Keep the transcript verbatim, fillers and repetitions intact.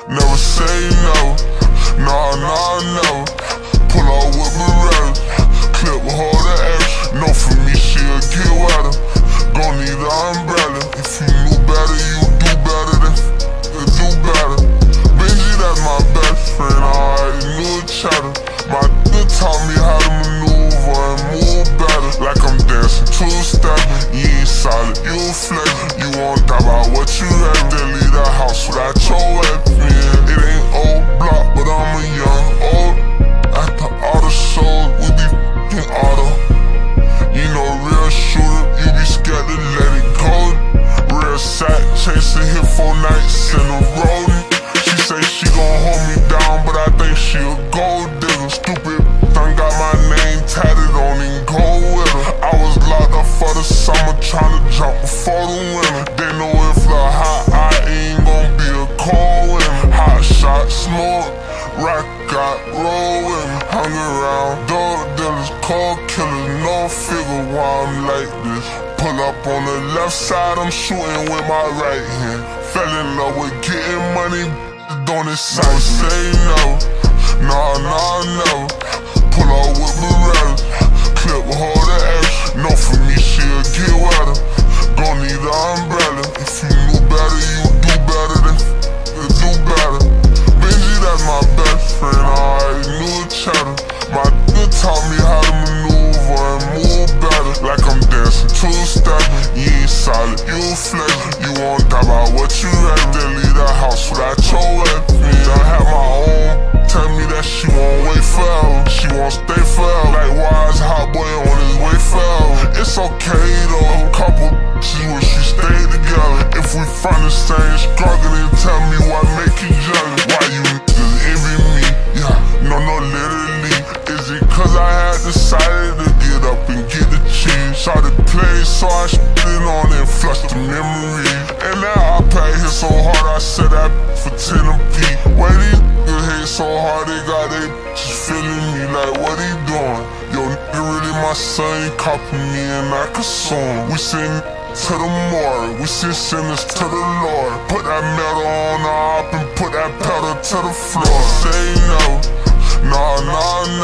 never say no. Nah, nah, never. Pull up with Morales, clip hold the X. Know for me she'll get wetter. Gon' need an umbrella. If you knew better, you do better than you do better. Benji, that's my best friend. I already knew each other. My nigga taught me how to maneuver and move better. Like I'm dancing two-step. You ain't solid, you flex. You won't die by what you have. Then leave the house without your weapon. It ain't old block, but I'm a young old. After all the shows, we be f***ing auto. You know, real shooter, you be scared to let it go. Real sack chaser, hit four nights in a row. She say she gon' hold me down, but I think she a gold digger. Stupid done got my name tatted on and go with her. I was locked up for the summer, tryna jump before the winter. They know if the hot I ain't gon' be a cold winter. Hot shot, smoke, rock got roll with me. Hung around, dog dealers, cold killers, no figure why I'm like this. Pull up on the left side, I'm shooting with my right hand. Fell in love with getting money, don't excite me. Say no, nah, nah, never. Pull up with Morales, clip hold the X. Know for me she'll get wetter. Gon' need an umbrella. If you knew better, you do better than you do better. Benji, that's my best friend. I already knew each other. My nigga taught me how to maneuver and move better. Like I'm dancing two-step. You ain't solid, you flex. You won't die by what you have. Then leave the house without your weapon. I have my own. Tell me that she won't wait forever. She won't stay forever. Like wise Hotboii on his way forever. It's okay though. Couple bitches wish we stayed together. If we from the same struggle, then tell me what make you jealous. Why you niggas envy me? Yeah, no, no, literally. Is it cause I had decided to get up and get the cheese? Started playing, so I shit it on and flushed the memory. And now I pack hit so hard, I said that for ten a beat. Why these niggas hate so hard, they got they bitches feeling me like what he doing? Yo, nigga really my son, he copy me and I consume. We send to the morgue, we send sinners to the Lord. Put that metal on the op and put that pedal to the floor. Say no, nah, nah,